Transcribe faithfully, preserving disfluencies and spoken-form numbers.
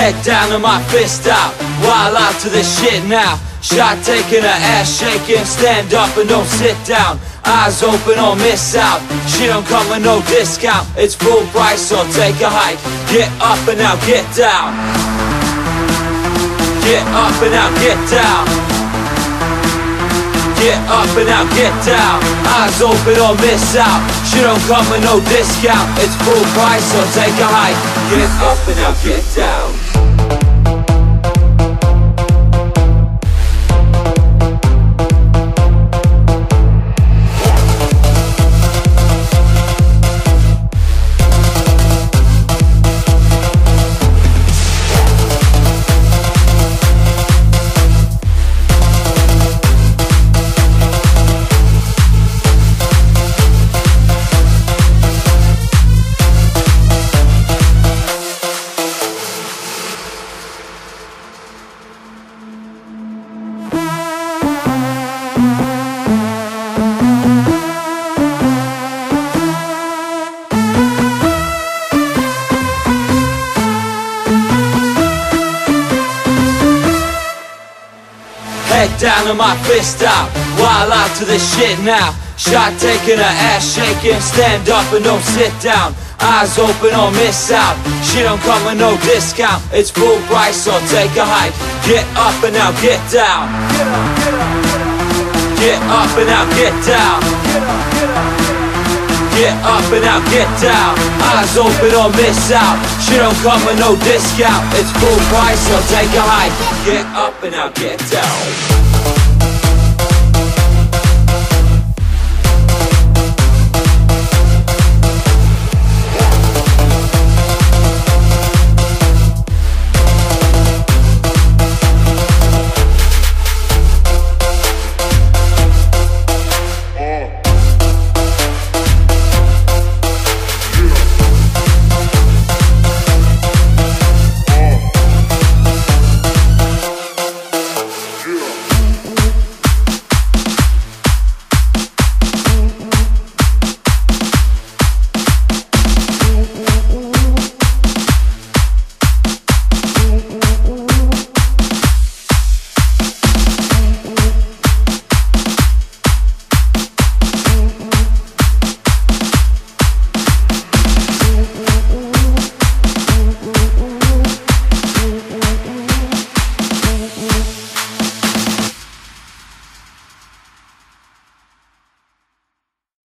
Head down and my fist out, wild out to this shit now. Shot taking, a ass shaking, stand up and don't sit down. Eyes open or miss out, she don't come with no discount. It's full price, so take a hike. Get up and now get down. Get up and now get down. Get up and now get down. Eyes open or miss out, she don't come with no discount. It's full price, so take a hike. Get up and now get down. Head down and my fist out, wild out to this shit now. Shot taking, a ass shaking, stand up and don't sit down. Eyes open or miss out, she don't come with no discount. It's full price, so take a hike. Get up and now get down. Get up and now get down. Get up and now get down. Eyes open or miss out, she don't come with no discount. It's full price, so take a hike. Get up and now get down.